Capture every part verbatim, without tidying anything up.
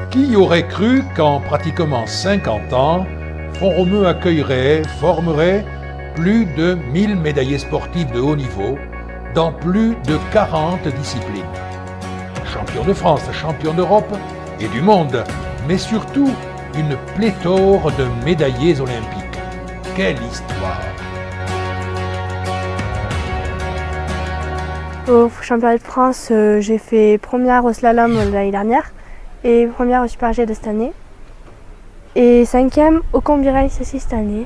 Qui aurait cru qu'en pratiquement cinquante ans, Font-Romeu accueillerait, formerait plus de mille médaillés sportifs de haut niveau dans plus de quarante disciplines. Champion de France, champion d'Europe et du monde, mais surtout une pléthore de médaillés olympiques. Quelle histoire! Au championnat de France, euh, j'ai fait première au slalom l'année dernière et première au super G de cette année. Et cinquième au combi race aussi cette année.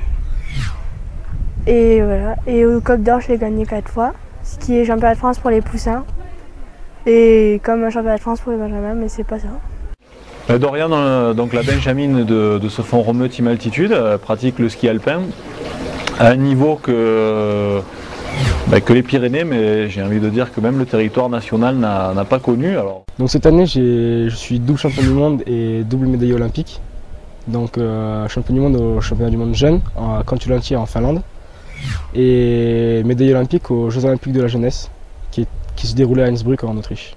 Et voilà. Et au Coq d'Or, je l'ai gagné quatre fois, ce qui est championnat de France pour les poussins. Et comme un championnat de France pour les benjamins, mais c'est pas ça. Dorian, donc la benjamine de, de ce Font-Romeu Team Altitude, pratique le ski alpin à un niveau que, bah, que les Pyrénées, mais j'ai envie de dire que même le territoire national n'a pas connu. Alors. Donc cette année, je suis double champion du monde et double médaillé olympique. Donc euh, champion du monde au championnat du monde jeune à Kontiolahti en Finlande et médaillé olympique aux Jeux olympiques de la jeunesse qui, qui se déroulaient à Innsbruck en Autriche.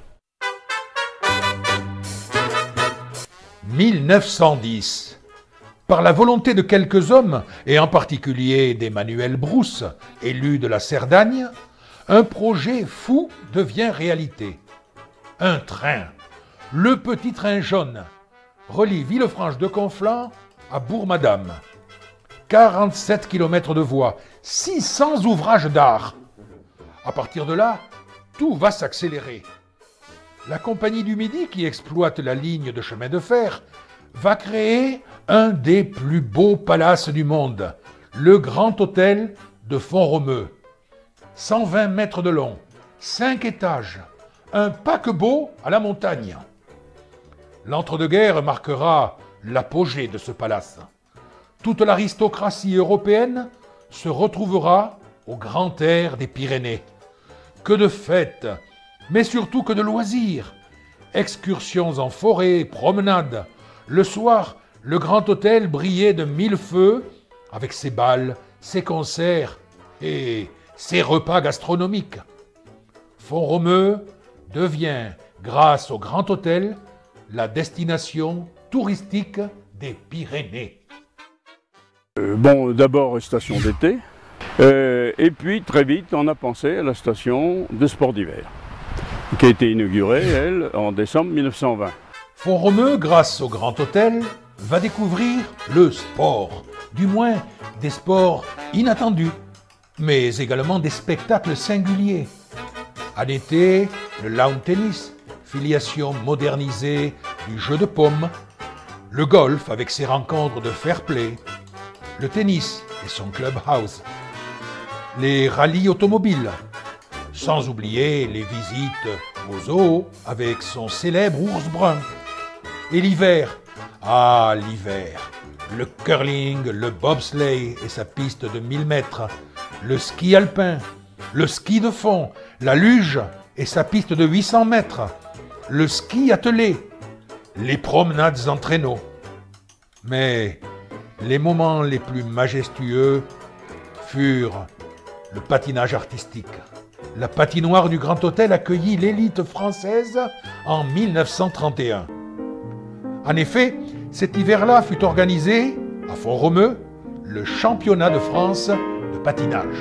mille neuf cent dix. Par la volonté de quelques hommes, et en particulier d'Emmanuel Brousse, élu de la Cerdagne, un projet fou devient réalité. Un train, le petit train jaune, relie Villefranche de Conflans à Bourg-Madame. quarante-sept kilomètres de voies, six cents ouvrages d'art. À partir de là, tout va s'accélérer. La Compagnie du Midi, qui exploite la ligne de chemin de fer, va créer un des plus beaux palaces du monde, le Grand Hôtel de Font-Romeu. cent vingt mètres de long, cinq étages, un paquebot à la montagne. L'entre-deux-guerres marquera l'apogée de ce palace. Toute l'aristocratie européenne se retrouvera au grand air des Pyrénées. Que de fêtes, mais surtout que de loisirs. Excursions en forêt, promenades. Le soir, le Grand Hôtel brillait de mille feux avec ses bals, ses concerts et ses repas gastronomiques. Font-Romeu devient, grâce au Grand Hôtel, la destination touristique des Pyrénées. Euh, bon, d'abord station d'été, euh, et puis très vite on a pensé à la station de sport d'hiver, qui a été inaugurée, elle, en décembre mille neuf cent vingt. Font-Romeu, grâce au Grand Hôtel, va découvrir le sport, du moins des sports inattendus, mais également des spectacles singuliers. En été, le lawn tennis, filiation modernisée du jeu de paume, le golf avec ses rencontres de fair play, le tennis et son clubhouse, les rallyes automobiles, sans oublier les visites au zoo avec son célèbre ours brun. Et l'hiver, ah l'hiver, le curling, le bobsleigh et sa piste de mille mètres, le ski alpin, le ski de fond, la luge et sa piste de huit cents mètres, le ski attelé, les promenades en traîneau. Mais les moments les plus majestueux furent le patinage artistique. La patinoire du Grand Hôtel accueillit l'élite française en mille neuf cent trente et un. En effet, cet hiver-là fut organisé, à Font-Romeu, le championnat de France de patinage.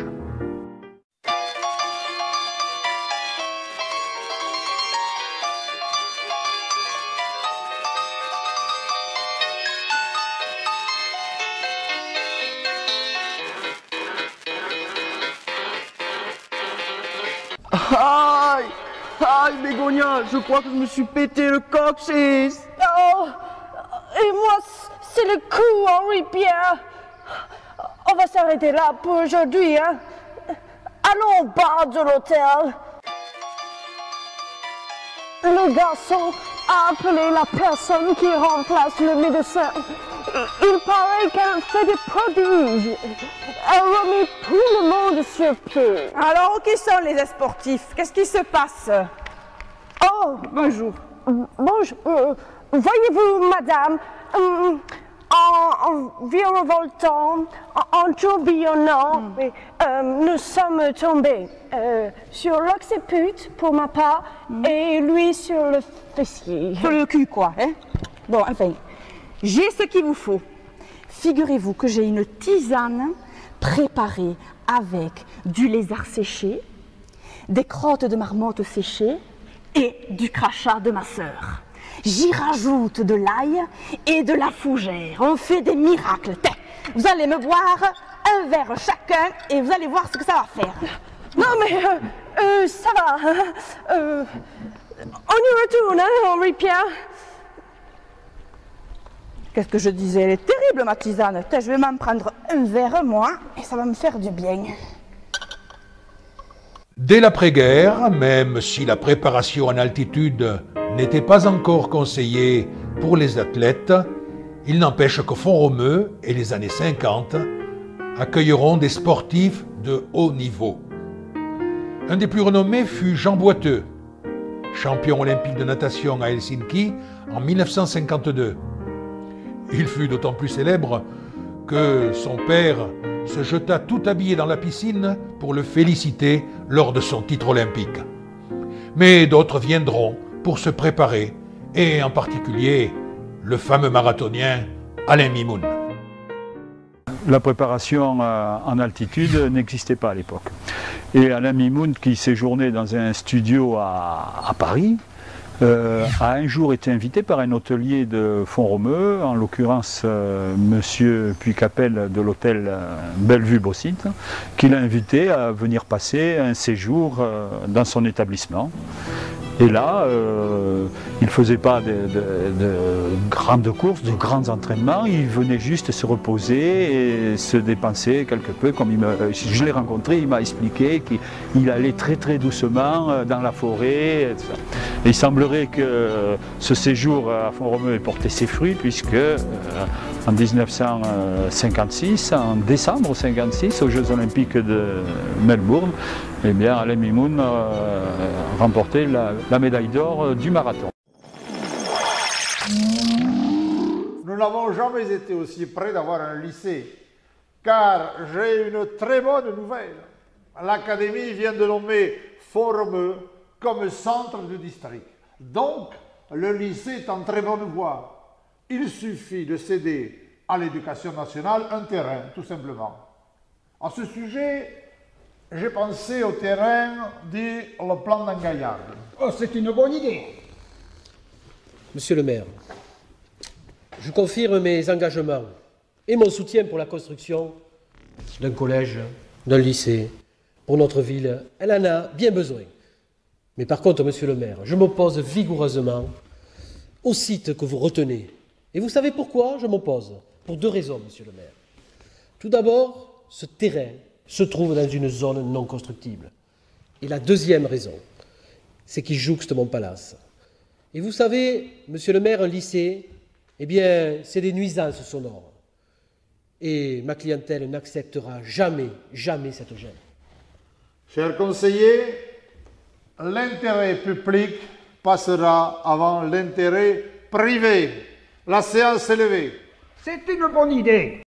Aïe! Aïe, Bégonia, je crois que je me suis pété le coccyx. Oh! Et moi, c'est le coup, Henri-Pierre. On va s'arrêter là pour aujourd'hui, hein? Allons au bar de l'hôtel. Le garçon a appelé la personne qui remplace le médecin. Il paraît qu'elle fait des prodiges. Elle remet tout le monde sur pied. Alors, qui sont les sportifs? Qu'est-ce qui se passe? Oh, bonjour. Bonjour. Euh, Voyez-vous, madame, euh, en, en virevoltant, en, en tourbillonnant, Mm. et, euh, nous sommes tombés euh, sur l'occiput pour ma part Mm. et lui sur le fessier. Sur le cul, quoi, hein? Bon, enfin, j'ai ce qu'il vous faut. Figurez-vous que j'ai une tisane préparée avec du lézard séché, des crottes de marmotte séchées et du crachat de ma sœur. J'y rajoute de l'ail et de la fougère. On fait des miracles. Tiens, vous allez me boire un verre chacun et vous allez voir ce que ça va faire. Non mais euh, euh, ça va. Euh, on y retourne, hein, Henri-Pierre. Qu'est-ce que je disais? Elle est terrible, ma tisane. Tiens, je vais m'en prendre un verre, moi, et ça va me faire du bien. Dès l'après-guerre, même si la préparation en altitude n'était pas encore conseillée pour les athlètes, il n'empêche que Font-Romeu et les années cinquante accueilleront des sportifs de haut niveau. Un des plus renommés fut Jean Boiteux, champion olympique de natation à Helsinki en mille neuf cent cinquante-deux. Il fut d'autant plus célèbre que son père se jeta tout habillé dans la piscine pour le féliciter lors de son titre olympique. Mais d'autres viendront pour se préparer, et en particulier le fameux marathonien Alain Mimoun. La préparation euh, en altitude n'existait pas à l'époque. Et Alain Mimoun, qui séjournait dans un studio à, à Paris, euh, a un jour été invité par un hôtelier de Font-Romeu, en l'occurrence euh, Monsieur Puy-Capel de l'hôtel euh, Bellevue-Bossite, qui l'a invité à venir passer un séjour euh, dans son établissement. Et là, euh, il ne faisait pas de, de, de grandes courses, de grands entraînements, il venait juste se reposer et se dépenser quelque peu. Comme il me, je l'ai rencontré, il m'a expliqué qu'il allait très très doucement dans la forêt. Et, tout ça. Et il semblerait que ce séjour à Font-Romeu ait porté ses fruits, puisque euh, en mille neuf cent cinquante-six, en décembre mille neuf cent cinquante-six, aux Jeux Olympiques de Melbourne, eh bien, Alain Mimoun euh, remportait la, la médaille d'or du marathon. Nous n'avons jamais été aussi près d'avoir un lycée, car j'ai une très bonne nouvelle. L'Académie vient de nommer Font-Romeu comme centre du district. Donc, le lycée est en très bonne voie. Il suffit de céder à l'éducation nationale un terrain, tout simplement. À ce sujet, j'ai pensé au terrain dit le plan d'Angaillard. Oh, c'est une bonne idée. Monsieur le maire, je confirme mes engagements et mon soutien pour la construction d'un collège, d'un lycée. Pour notre ville, elle en a bien besoin. Mais par contre, monsieur le maire, je m'oppose vigoureusement au site que vous retenez. Et vous savez pourquoi je m'oppose? Pour deux raisons, monsieur le maire. Tout d'abord, ce terrain se trouve dans une zone non constructible. Et la deuxième raison, c'est qu'il jouxte mon palace. Et vous savez, monsieur le maire, un lycée, eh bien, c'est des nuisances sonores. Et ma clientèle n'acceptera jamais, jamais cette gêne. Chers conseillers, l'intérêt public passera avant l'intérêt privé. La séance est levée. C'est une bonne idée.